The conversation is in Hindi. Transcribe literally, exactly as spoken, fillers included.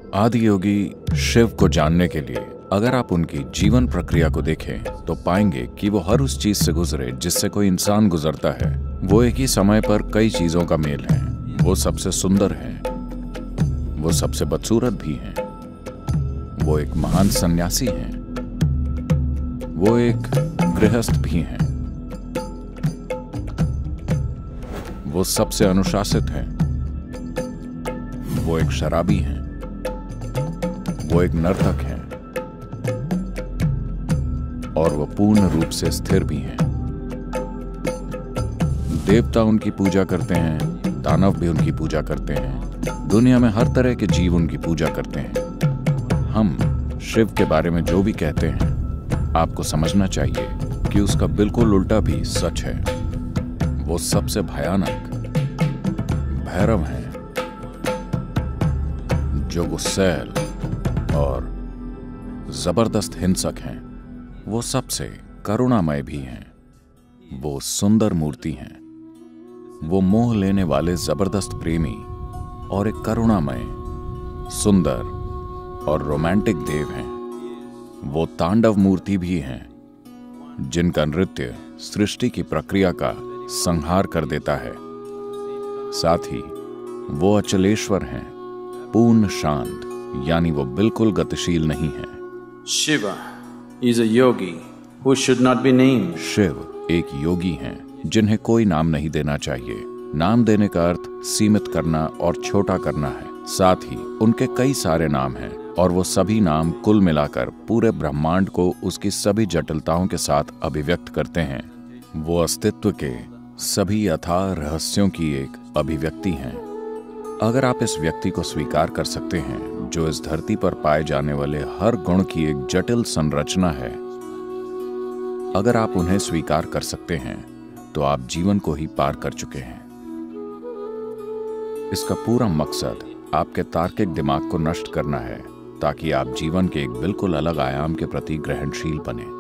आदि योगी शिव को जानने के लिए अगर आप उनकी जीवन प्रक्रिया को देखें तो पाएंगे कि वो हर उस चीज से गुजरे जिससे कोई इंसान गुजरता है। वो एक ही समय पर कई चीजों का मेल है। वो सबसे सुंदर हैं, वो सबसे बदसूरत भी हैं, वो एक महान सन्यासी हैं, वो एक गृहस्थ भी हैं, वो सबसे अनुशासित हैं, वो एक शराबी हैं, वो एक नर्तक हैं और वो पूर्ण रूप से स्थिर भी हैं। देवता उनकी पूजा करते हैं, दानव भी उनकी पूजा करते हैं, दुनिया में हर तरह के जीव उनकी पूजा करते हैं। हम शिव के बारे में जो भी कहते हैं आपको समझना चाहिए कि उसका बिल्कुल उल्टा भी सच है। वो सबसे भयानक भैरव हैं जो गुस्सैल और जबरदस्त हिंसक हैं। वो सबसे करुणामय भी हैं। वो सुंदर मूर्ति हैं। वो मोह लेने वाले जबरदस्त प्रेमी और एक करुणामय, सुंदर और रोमांटिक देव हैं। वो तांडव मूर्ति भी हैं जिनका नृत्य सृष्टि की प्रक्रिया का संहार कर देता है। साथ ही वो अचलेश्वर हैं, पूर्ण शांत, यानी वो बिल्कुल गतिशील नहीं है। Shiva is a yogi who should not be named. Shiv एक योगी हैं जिन्हें कोई नाम नहीं देना चाहिए। नाम देने का अर्थ सीमित करना और छोटा करना है। साथ ही उनके कई सारे नाम हैं और वो सभी नाम कुल मिलाकर पूरे ब्रह्मांड को उसकी सभी जटिलताओं के साथ अभिव्यक्त करते हैं। वो अस्तित्व के सभी अथाह रहस्यों की एक अभिव्यक्ति हैं। अगर आप इस व्यक्ति को स्वीकार कर सकते हैं जो इस धरती पर पाए जाने वाले हर गुण की एक जटिल संरचना है, अगर आप उन्हें स्वीकार कर सकते हैं तो आप जीवन को ही पार कर चुके हैं। इसका पूरा मकसद आपके तार्किक दिमाग को नष्ट करना है ताकि आप जीवन के एक बिल्कुल अलग आयाम के प्रति ग्रहणशील बने।